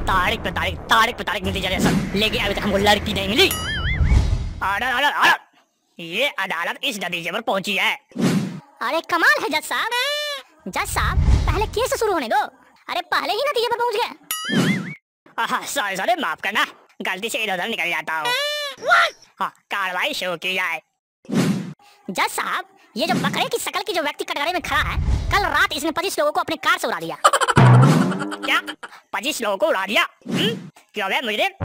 तारीख पे तारीख मिलती जा रही है सर, लेकिन अभी तक हमको लड़की नहीं मिली। ऑर्डर, ये अदालत इस नतीजे पर पहुंची है। अरे कमाल है जज साहब। जज साहब पहले केस शुरू होने दो। अरे पहले ही नतीजे पर पहुंच गए। सॉरी माफ करना, गलती से इधर उधर निकल जाता हूँ। हाँ, कार्रवाई शुरू की जाए। जज साहब ये जो बकरे की शकल की जो व्यक्ति कटघरे में खड़ा है, कल रात इसने 25 लोगों को अपनी कार से उड़ा दिया। क्या 25 लोगों को उड़ा दिया? क्यों बे मुजरिम?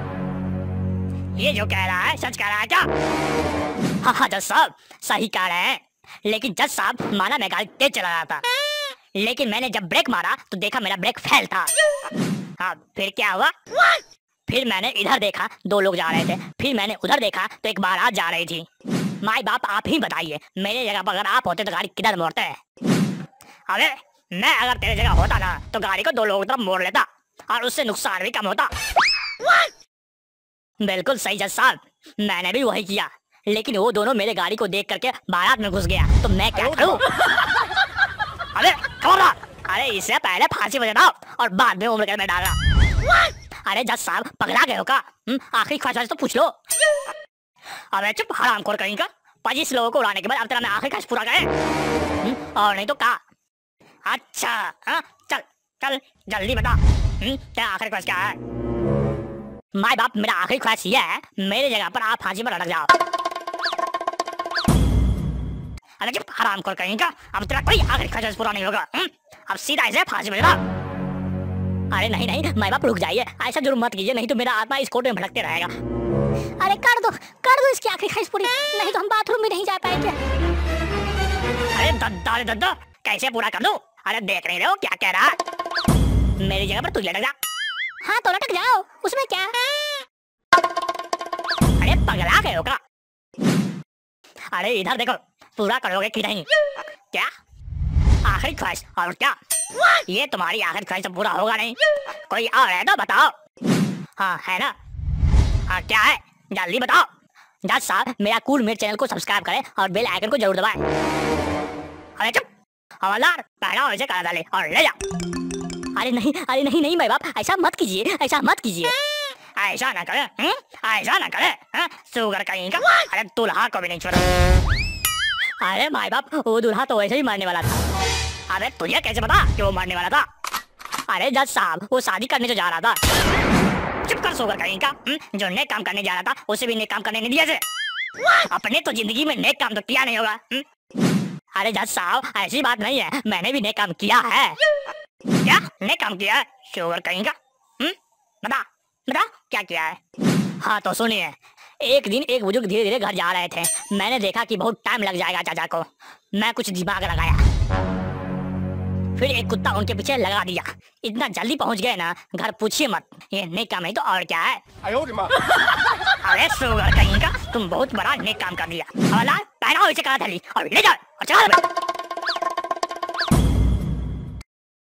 ये जो कह रहा है सच कह रहा है क्या? हाँ जज साहब सही कह रहे हैं, लेकिन जज साहब माना मैं गाड़ी तेज चला रहा था, लेकिन मैंने जब ब्रेक मारा तो देखा मेरा ब्रेक फेल था। हाँ फिर क्या हुआ? फिर मैंने इधर देखा 2 लोग जा रहे थे, फिर मैंने उधर देखा तो एक बारात जा रही थी। माई बाप आप ही बताइए, मेरे जगह पर अगर आप होते तो गाड़ी किधर मोड़ते? अबे मैं अगर तेरे जगह होता ना तो गाड़ी को 2 लोगों की तरफ मोड़ लेता और उससे नुकसान भी कम होता। बिल्कुल सही जज साहब, मैंने भी वही किया, लेकिन वो दोनों मेरे गाड़ी को देख करके बारात में घुस गया तो मैं क्या करूं? अबे खबरदार, अरे इससे पहले फांसी बजा दो और बाद में उम्र कैद में डालना। अरे जज साहब पगला गए हो का? आखिरी ख्वाहिश तो पूछ लो। अबे चुप हरामखोर कहीं का, 25 लोगों को उड़ाने के बाद अब तेरा मैं आखिरी ख्वाहिश पूरा करे और नहीं तो का? अच्छा हाँ चल चल जल्दी बता, तेरा आखिरी ख्वाहिश क्या है? माय बाप मेरा आखिरी ख्वाहिश ये है, मेरे जगह पर आप फांसी पर लटक जाओ। अरे चुप हरामखोर कहीं का, अब तेरा कोई आखिरी ख्वाहिश पूरा नहीं होगा। अब सीधा इसे फांसी पर लगा। अरे नहीं माय बाप रुक जाइए, ऐसा जुर्म मत कीजिए, नहीं तो मेरा आत्मा इस कोर्ट में भटकते रहेगा। अरे कर दो इसकी आखिरी ख्वाहिश पूरी, नहीं तो हम बाथरूम में नहीं जा पाएंगे। अरे दद्दा कैसे पूरा कर दूं? अरे देख नहीं रहे हो क्या कह रहा है? मेरी जगह पर तू लटक जा। हाँ तो लटक जाओ, उसमें क्या? अरे पगला गए हो का? अरे इधर देखो, पूरा करोगे कि नहीं? क्या आखिरी ख्वाहिश और क्या? ये तुम्हारी आखिरी ख्वाहिश पूरा होगा नहीं, कोई और है तो बताओ। हाँ है ना? हाँ क्या है जल्दी बताओ। जज साहब मेरा कूल मेट चैनल को सब्सक्राइब करें और बेल आइकन को जरूर दबाएं। अरे चुप हवलदार, पहला ऐसे करा डाले और ले जा। अरे नहीं भाई बाप, ऐसा मत कीजिए, ऐसा मत कीजिए। ऐसा ना करे, ऐसा ना करे, शुगर कहीं का। अरे दूल्हा को भी नहीं छोड़ा। अरे माई बाप वो दूल्हा तो वैसे ही मरने वाला था। अबे तुझे कैसे पता कि वो मरने वाला था? अरे जज साहब वो शादी करने जो जा रहा था। चुप कर शुगर कहीं का, जो नेक काम करने जा रहा था उसे भी नेक काम करने नहीं दिया से। अपने तो जिंदगी में नेक काम तो किया नहीं होगा। अरे जज साहब ऐसी बात नहीं है, मैंने भी नेक काम किया है। क्या नेक काम किया है? शुगर कहीं का, बता क्या किया है? हाँ तो सुनिए, एक दिन एक बुजुर्ग धीरे धीरे घर जा रहे थे। मैंने देखा कि बहुत टाइम लग जाएगा चाचा को, मैं कुछ दिमाग लगाया, फिर एक कुत्ता उनके पीछे लगा दिया। इतना जल्दी पहुंच गए ना, घर पूछिए मत। ये नेक काम नहीं तो और क्या है? अरे शुगर कहीं का, तुम बहुत बड़ा नेक काम कर दिया। हवलदार पहनाओ इसे करा थैली और ले जाओ और चला।